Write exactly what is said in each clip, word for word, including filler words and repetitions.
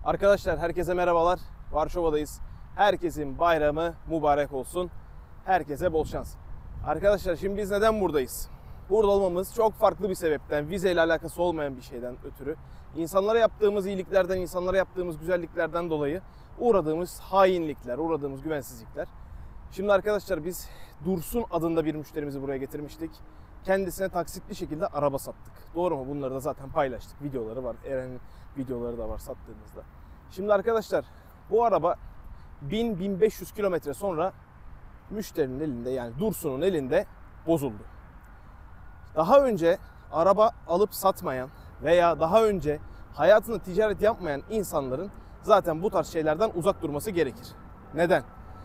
Arkadaşlar herkese merhabalar. Varşova'dayız. Herkesin bayramı mübarek olsun. Herkese bol şans. Arkadaşlar şimdi biz neden buradayız? Burada olmamız çok farklı bir sebepten, vizeyle alakası olmayan bir şeyden ötürü. İnsanlara yaptığımız iyiliklerden, insanlara yaptığımız güzelliklerden dolayı uğradığımız hainlikler, uğradığımız güvensizlikler. Şimdi arkadaşlar biz Dursun adında bir müşterimizi buraya getirmiştik. Kendisine taksitli şekilde araba sattık. Doğru mu? Bunları da zaten paylaştık. Videoları var. Eren'in videoları da var sattığımızda. Şimdi arkadaşlar bu araba bin bin beş yüz kilometre sonra müşterinin elinde, yani Dursun'un elinde bozuldu. Daha önce araba alıp satmayan veya daha önce hayatında ticaret yapmayan insanların zaten bu tarz şeylerden uzak durması gerekir. Neden?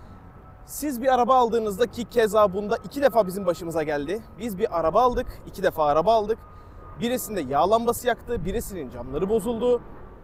Siz bir araba aldığınızda, ki keza bunda iki defa bizim başımıza geldi. Biz bir araba aldık, iki defa araba aldık. Birisinde yağ lambası yaktı, birisinin camları bozuldu.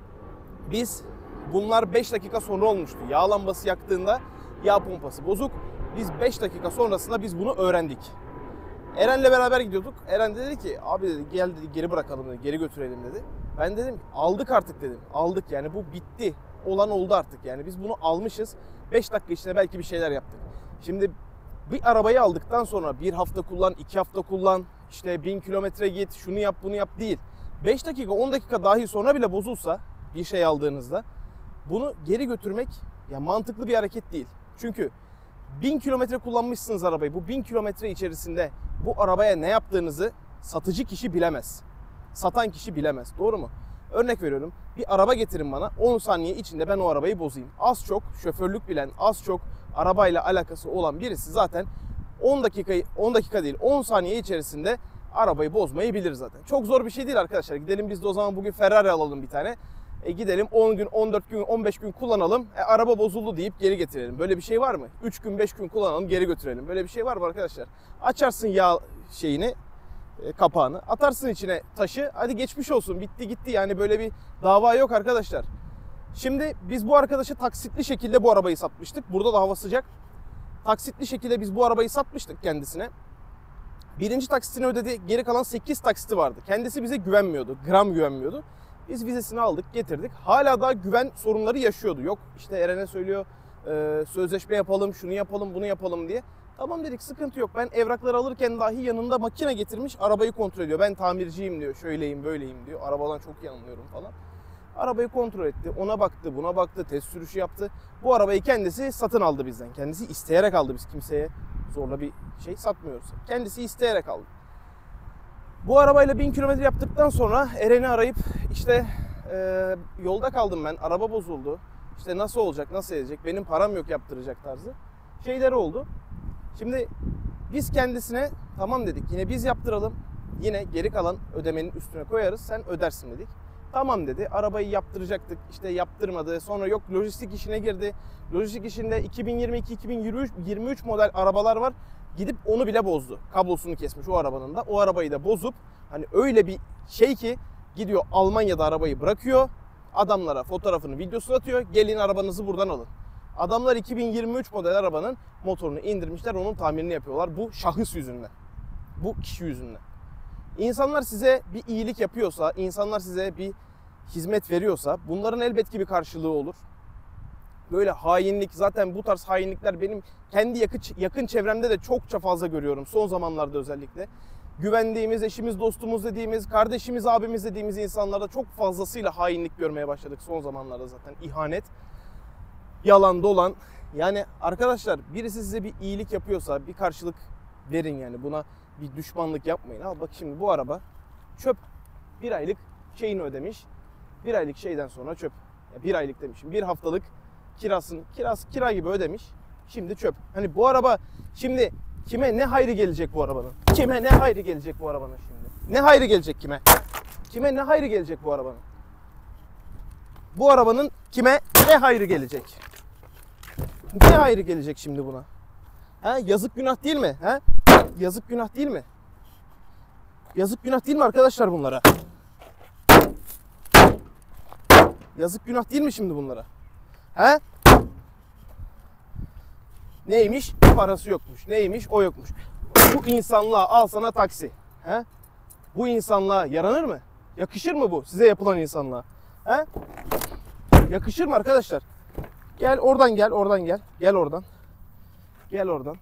Biz, bunlar beş dakika sonra olmuştu. Yağ lambası yaktığında yağ pompası bozuk. Biz beş dakika sonrasında biz bunu öğrendik. Eren'le beraber gidiyorduk. Eren dedi ki, abi dedi gel dedi geri bırakalım dedi, geri götürelim dedi. Ben dedim aldık artık dedim. Aldık yani, bu bitti. Olan oldu artık yani, biz bunu almışız. beş dakika içinde belki bir şeyler yaptık. Şimdi bir arabayı aldıktan sonra bir hafta kullan, iki hafta kullan, işte bin kilometre git, şunu yap bunu yap değil. beş dakika on dakika dahi sonra bile bozulsa bir şey aldığınızda bunu geri götürmek ya mantıklı bir hareket değil. Çünkü bin kilometre kullanmışsınız arabayı. Bu bin kilometre içerisinde bu arabaya ne yaptığınızı satıcı kişi bilemez. Satan kişi bilemez. Doğru mu? Örnek veriyorum. Bir araba getirin bana. on saniye içinde ben o arabayı bozayım. Az çok şoförlük bilen, az çok arabayla alakası olan birisi zaten on dakikayı on dakika değil on saniye içerisinde arabayı bozmayı bilir zaten. Çok zor bir şey değil arkadaşlar. Gidelim biz de o zaman bugün Ferrari alalım bir tane. E gidelim on gün, on dört gün, on beş gün kullanalım. E araba bozuldu deyip geri getirelim. Böyle bir şey var mı? üç gün, beş gün kullanalım, geri götürelim. Böyle bir şey var mı arkadaşlar? Açarsın yağ şeyini, e, kapağını, atarsın içine taşı. Hadi geçmiş olsun, bitti gitti. Yani böyle bir dava yok arkadaşlar. Şimdi biz bu arkadaşa taksitli şekilde bu arabayı satmıştık. Burada da hava sıcak. Taksitli şekilde biz bu arabayı satmıştık kendisine. Birinci taksitini ödedi. Geri kalan sekiz taksiti vardı. Kendisi bize güvenmiyordu. Gram güvenmiyordu. Biz vizesini aldık, getirdik. Hala daha güven sorunları yaşıyordu. Yok işte Eren'e söylüyor, e, sözleşme yapalım, şunu yapalım, bunu yapalım diye. Tamam dedik, sıkıntı yok. Ben evrakları alırken dahi yanında makine getirmiş, arabayı kontrol ediyor. Ben tamirciyim diyor, şöyleyim, böyleyim diyor. Arabadan çok iyi anlıyorum falan. Arabayı kontrol etti, ona baktı, buna baktı, test sürüşü yaptı. Bu arabayı kendisi satın aldı bizden. Kendisi isteyerek aldı, biz kimseye zorla bir şey satmıyoruz. Kendisi isteyerek aldı. Bu arabayla bin kilometre yaptıktan sonra Eren'i arayıp işte e, yolda kaldım ben, araba bozuldu. İşte nasıl olacak, nasıl edecek, benim param yok yaptıracak tarzı şeyleri oldu. Şimdi biz kendisine tamam dedik, yine biz yaptıralım, yine geri kalan ödemenin üstüne koyarız, sen ödersin dedik. Tamam dedi, arabayı yaptıracaktık, işte yaptırmadı, sonra yok lojistik işine girdi. Lojistik işinde iki bin yirmi iki iki bin yirmi üç model arabalar var. Gidip onu bile bozdu. Kablosunu kesmiş o arabanın da. O arabayı da bozup hani öyle bir şey ki gidiyor Almanya'da arabayı bırakıyor. Adamlara fotoğrafını, videosunu atıyor. Gelin arabanızı buradan alın. Adamlar iki bin yirmi üç model arabanın motorunu indirmişler. Onun tamirini yapıyorlar. Bu şahıs yüzünden. Bu kişi yüzünden. İnsanlar size bir iyilik yapıyorsa, insanlar size bir hizmet veriyorsa bunların elbet ki bir karşılığı olur. Böyle hainlik, zaten bu tarz hainlikler benim kendi yakın, yakın çevremde de çokça fazla görüyorum. Son zamanlarda özellikle. Güvendiğimiz, eşimiz, dostumuz dediğimiz, kardeşimiz, abimiz dediğimiz insanlarda çok fazlasıyla hainlik görmeye başladık son zamanlarda zaten. İhanet, yalan, dolan. Yani arkadaşlar birisi size bir iyilik yapıyorsa bir karşılık verin yani. Buna bir düşmanlık yapmayın. Al bak şimdi bu araba çöp. Bir aylık şeyini ödemiş. Bir aylık şeyden sonra çöp. Ya bir aylık demişim. Bir haftalık kirasını, kiras, kira gibi ödemiş. Şimdi çöp. Hani bu araba şimdi kime ne hayrı gelecek bu arabanın? Kime ne hayrı gelecek bu arabanın şimdi? Ne hayrı gelecek kime? Kime ne hayrı gelecek bu arabanın? Bu arabanın kime ne hayrı gelecek? Ne hayrı gelecek şimdi buna? Ha, yazık günah değil mi? Ha? Yazık günah değil mi? Yazık günah değil mi arkadaşlar bunlara? Yazık günah değil mi şimdi bunlara? He? Neymiş? Parası yokmuş. Neymiş? O yokmuş. Bu insanlığa al sana taksi. He? Bu insanlığa yaranır mı? Yakışır mı bu size yapılan insanlığa? He? Yakışır mı arkadaşlar? Gel oradan gel, oradan gel. Gel oradan. Gel oradan.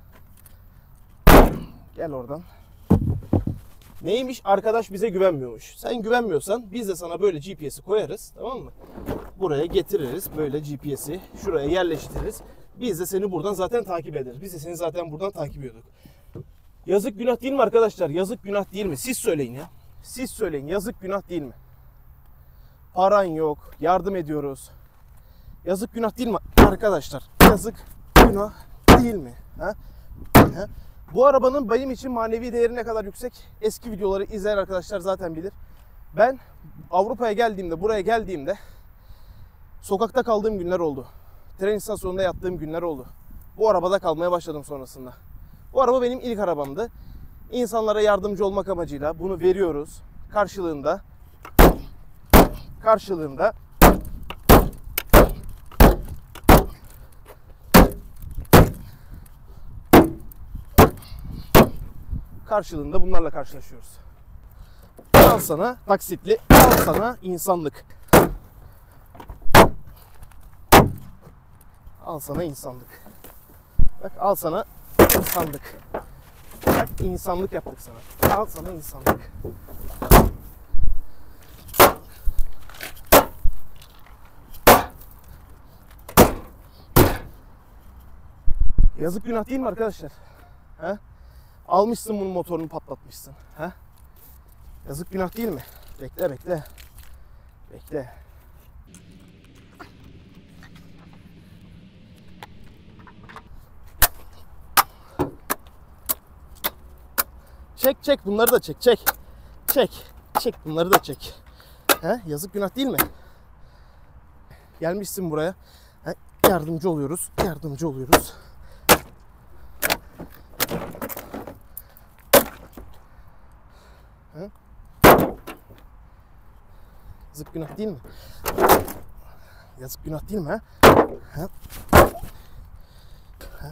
Gel oradan. Neymiş? Arkadaş bize güvenmiyormuş. Sen güvenmiyorsan biz de sana böyle G P S'i koyarız. Tamam mı? Buraya getiririz. Böyle G P S'i şuraya yerleştiririz. Biz de seni buradan zaten takip ederiz. Biz de seni zaten buradan takip ediyorduk. Yazık günah değil mi arkadaşlar? Yazık günah değil mi? Siz söyleyin ya. Siz söyleyin. Yazık günah değil mi? Paran yok. Yardım ediyoruz. Yazık günah değil mi arkadaşlar? Yazık günah değil mi? Ha? Ha? Bu arabanın benim için manevi değeri ne kadar yüksek? Eski videoları izleyen arkadaşlar zaten bilir. Ben Avrupa'ya geldiğimde, buraya geldiğimde sokakta kaldığım günler oldu. Tren istasyonunda yattığım günler oldu. Bu arabada kalmaya başladım sonrasında. Bu araba benim ilk arabamdı. İnsanlara yardımcı olmak amacıyla bunu veriyoruz. Karşılığında karşılığında karşılığında bunlarla karşılaşıyoruz. Al sana taksitli, al sana insanlık. Al sana insanlık. Bak al sana insanlık. Bak insanlık yaptık sana. Al sana insanlık. Yazık günah değil mi arkadaşlar? He? Almışsın bunun motorunu patlatmışsın. He? Yazık günah değil mi? Bekle bekle. Bekle. Çek çek bunları da çek çek. Çek. Çek bunları da çek. He? Yazık günah değil mi? Gelmişsin buraya. He? Yardımcı oluyoruz. Yardımcı oluyoruz. He? Yazık günah değil mi? Yazık günah değil mi? He? He? He?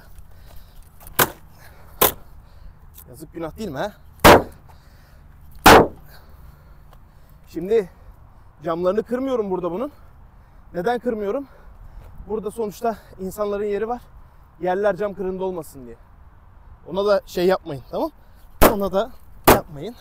Yazık günah değil mi? He? Şimdi camlarını kırmıyorum burada bunun. Neden kırmıyorum? Burada sonuçta insanların yeri var. Yerler cam kırığında olmasın diye. Ona da şey yapmayın, tamam? Ona da yapmayın.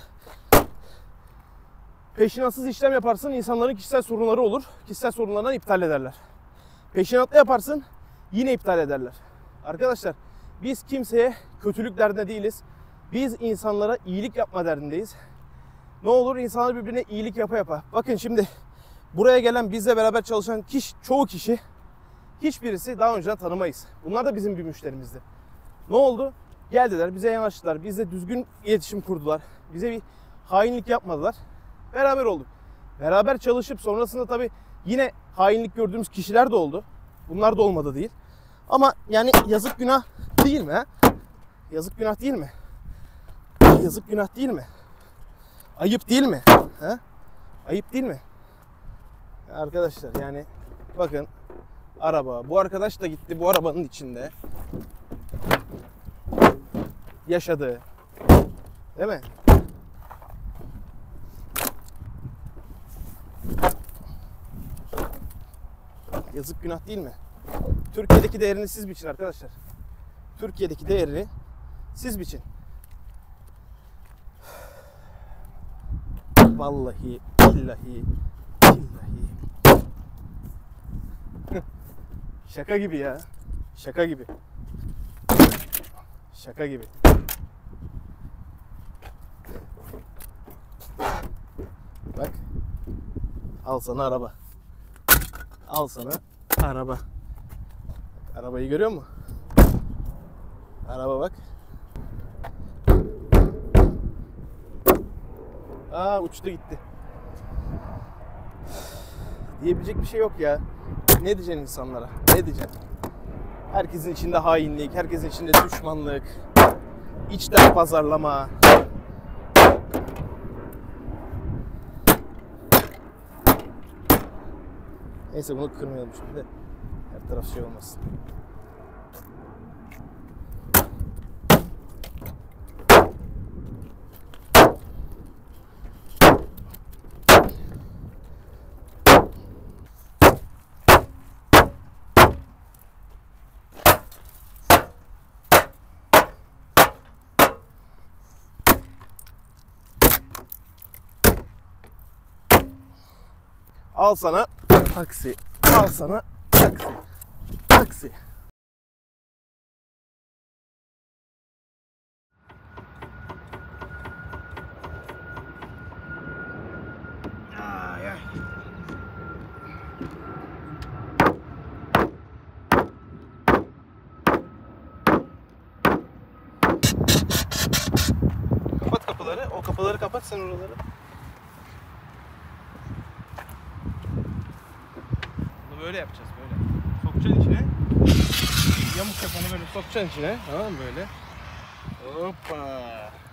Peşinatsız işlem yaparsın, insanların kişisel sorunları olur. Kişisel sorunlarından iptal ederler. Peşinatla yaparsın, yine iptal ederler. Arkadaşlar biz kimseye kötülük derdinde değiliz. Biz insanlara iyilik yapma derdindeyiz. Ne olur insanlar birbirine iyilik yapa yapa. Bakın şimdi buraya gelen bizle beraber çalışan kişi, çoğu kişi hiçbirisi daha önceden tanımayız. Bunlar da bizim bir müşterimizdi. Ne oldu? Geldiler, bize yanaştılar. Bizle düzgün iletişim kurdular. Bize bir hainlik yapmadılar. Beraber olduk. Beraber çalışıp sonrasında tabii yine hainlik gördüğümüz kişiler de oldu. Bunlar da olmadı değil. Ama yani yazık günah değil mi? He? Yazık günah değil mi? Yazık günah değil mi? Ayıp değil mi? He? Ayıp değil mi? Arkadaşlar yani bakın araba. Bu arkadaş da gitti bu arabanın içinde. Yaşadı. Değil mi? Yazık günah değil mi? Türkiye'deki değerini siz biçin arkadaşlar. Türkiye'deki değerini siz biçin. Vallahi, billahi, billahi. Şaka gibi ya. Şaka gibi. Şaka gibi. Bak. Al sana araba. Al sana araba. Arabayı görüyor musun? Araba bak. Aa uçtu gitti. Diyebilecek bir şey yok ya. Ne diyeceksin insanlara? Ne diyeceksin? Herkesin içinde hainlik, herkesin içinde düşmanlık, içten pazarlama. Neyse bunu kırmayalım şimdi de her taraf şey olmasın. Al sana taksi. Al sana taksi. Taksi. Ay, ay. Kapat kapıları. O kapıları kapat sen oraları. Bunu böyle yapacağız böyle. Sokacaksın içine. Yamuk yapanı böyle sokacaksın içine. Tamam mı böyle? Hoppa.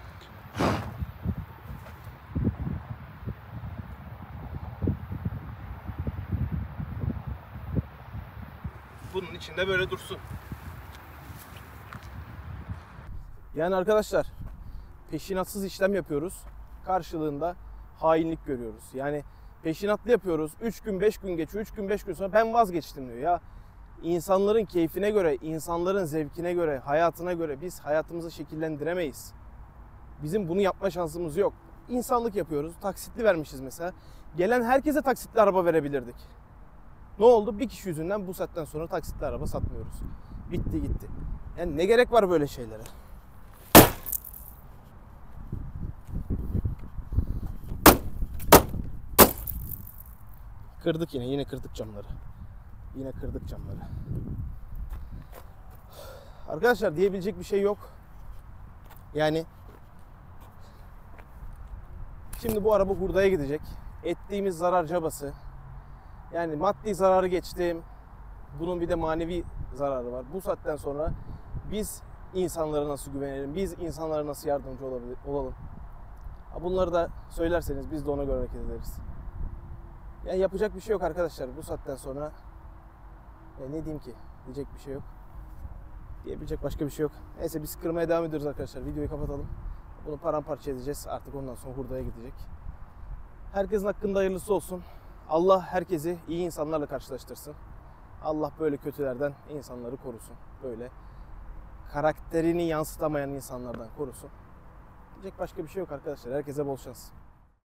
Bunun içinde böyle dursun. Yani arkadaşlar peşinatsız işlem yapıyoruz. Karşılığında hainlik görüyoruz. Yani peşinatlı yapıyoruz. üç gün beş gün geçiyor. üç gün beş gün sonra ben vazgeçtim diyor. Ya insanların keyfine göre, insanların zevkine göre, hayatına göre biz hayatımızı şekillendiremeyiz. Bizim bunu yapma şansımız yok. İnsanlık yapıyoruz. Taksitli vermişiz mesela. Gelen herkese taksitli araba verebilirdik. Ne oldu? Bir kişi yüzünden bu saatten sonra taksitli araba satmıyoruz. Bitti gitti. Yani ne gerek var böyle şeylere? Kırdık yine. Yine kırdık camları. Yine kırdık camları. Arkadaşlar diyebilecek bir şey yok. Yani şimdi bu araba hurdaya gidecek. Ettiğimiz zarar cabası. Yani maddi zararı geçtim. Bunun bir de manevi zararı var. Bu saatten sonra biz insanlara nasıl güvenelim? Biz insanlara nasıl yardımcı olabilir, olalım? Bunları da söylerseniz biz de ona göre hareket ederiz. Yani yapacak bir şey yok arkadaşlar. Bu saatten sonra ya ne diyeyim ki? Diyecek bir şey yok. Diyebilecek başka bir şey yok. Neyse biz kırmaya devam ediyoruz arkadaşlar. Videoyu kapatalım. Bunu paramparça edeceğiz. Artık ondan sonra hurdaya gidecek. Herkesin hakkında hayırlısı olsun. Allah herkesi iyi insanlarla karşılaştırsın. Allah böyle kötülerden insanları korusun. Böyle karakterini yansıtamayan insanlardan korusun. Diyecek başka bir şey yok arkadaşlar. Herkese bol şans.